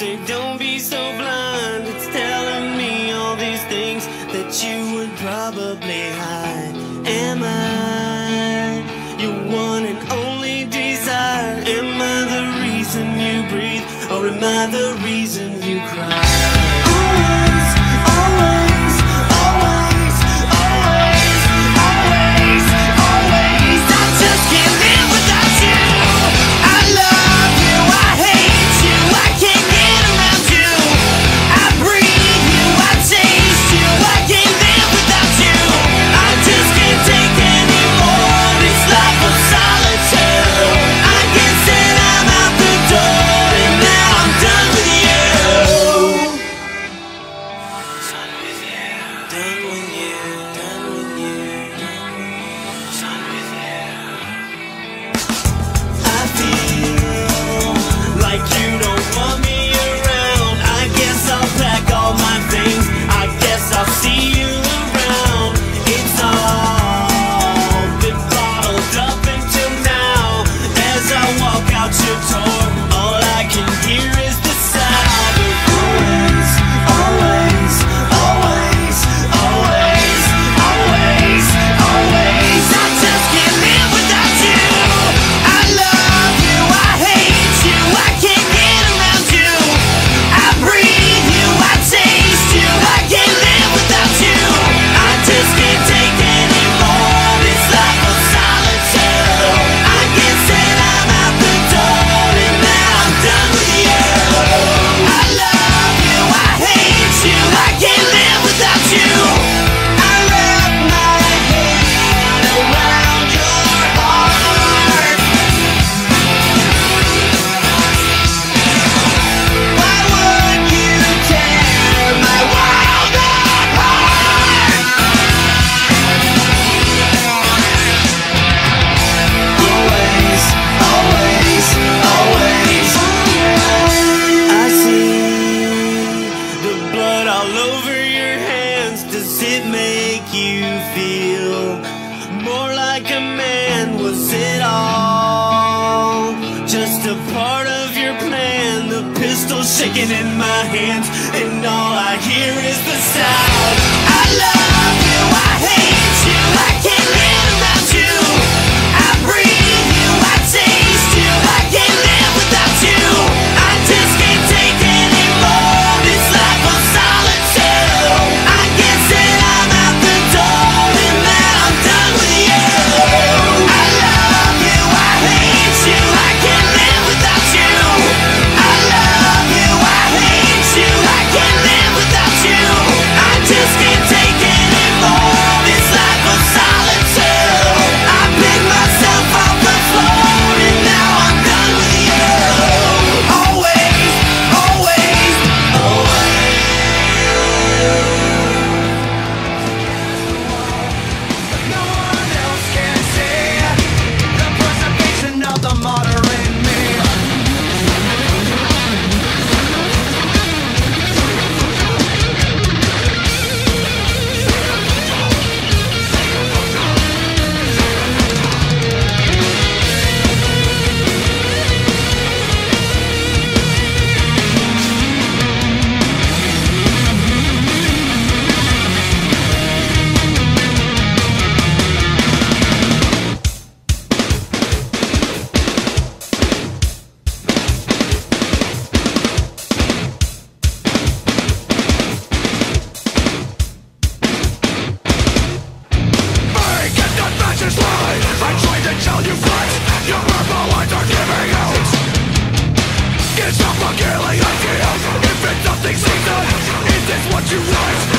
music, don't be so blind. It's telling me all these things that you would probably hide. Am I your one and only desire? Am I the reason you breathe, or am I the reason you cry? Always, always, always, always, always, always. I just can't live without you. I love you, I hate you, I can't get around you. I breathe you, I taste you, I can't live without you. I just can't take anymore this life of solitude. I guess that I'm out the door, and now I'm done with you. Done with you. Done with you. Done with you. Done with you. I feel like you don't want me around. I guess I'll pack all my things, I guess I'll see you around. It's all been bottled up until now. As I walk out your door, all I can hear is the sound of always, always, always, always, always, always. I just can't live without you. I love you, I hate you, I can't get around you. I breathe you, I taste you, I can't live without you. I just can't take anymore this life of solitude. I guess that I'm out the door, and now I'm done with you. I love you, I hate you, I can't live without you. I wrap my head around your heart. Why would you tear my world apart? Always, always, always. I see the blood all over your hands. Does it make you feel more like a man? Was it all just a part of your plan? The pistol shaking in my hands, and all I hear is the sound. I love you, I hate you, I can't live without you. I breathe you, I taste you, I can't live without you. I just can't take anymore this life of solitude. I guess that I'm out the door, and now I'm done with you. I love you, I hate you, I can't live without you. I love you, I hate you, I can't live without you. I just can't take anymore this life of solitude. I pick myself off the floor, and now I'm done with you. Always, always, always. No one else can see the preservation of the martyr in me. Get that message right. I tried to tell you facts, your verbal lines are giving out. It's not the killing ideas. If it's nothing seasoned, is this what you want?